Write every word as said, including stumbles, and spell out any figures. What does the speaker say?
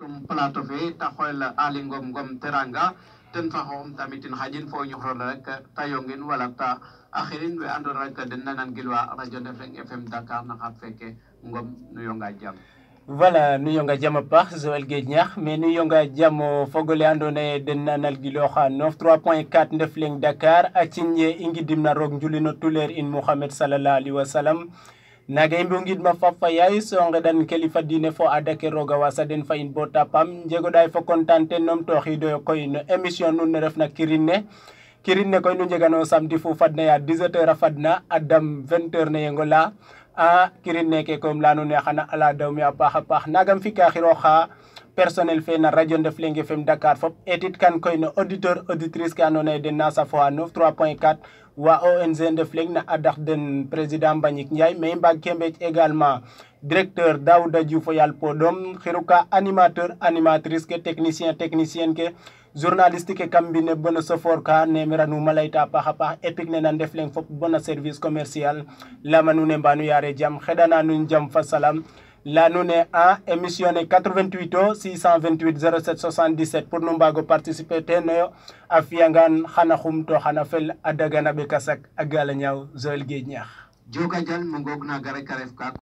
tum plateau fe ta xoyel Ali Ngom Ngom Teranga ten fa xom tamitin xajin fo ñu xol rek tayongin wala ta akhirin we ando rek den nanan gilwa radio Ndefleng F M Dakar na xat feke Ngom nu yonga jam. Voilà, nous yonga jam paax Joel Guedniakh mais nous yonga jam fogole andone den nanal giloxa quatre-vingt-treize point quatre Ndefleng Dakar acinye ingi dimna rog njulino tuler in Muhammad sallallahu alaihi wasallam naga imbe ngid ma fafa yaay so ngedan kelifa dine fo adake roga wasa den fa in bota pam jego day fo kontante nom to xido koy no émission nun ne refna kirine kirine koy nu jegano samedi fu fadna ya dix-sept heures fadna adam vingt heures ne yengola a kirine ke comme lanu ne xana ala dawmi a paxa pax nagam fika xiroxa personnel fe na radio Ndefleng F M Dakar fop etit kan koy no auditeur auditrice ka andona den na safo quatre-vingt-treize point quatre wa O N G Ndefleng na adax den président Mbagnick Ndiaye mais mbag kembe également directeur Daouda Diouf yal podom xiruka animateur animatrice ke technicien technicienne ke journaliste ke kambine bona sofor ka nemeranu malayta paxa pax epic ne na Ndefleng fop bona service commercial lamanu ne mbanu yare jam xedana nun jam fa salam la nous est en émission quatre-vingt-huit six cent vingt-huit zéro sept soixante-dix-sept pour nous bago participer teno afiangan xana xumto xana fel adagana be kasak agala ñaw Joel Guedniakh Joka jal mongog na gare karef ka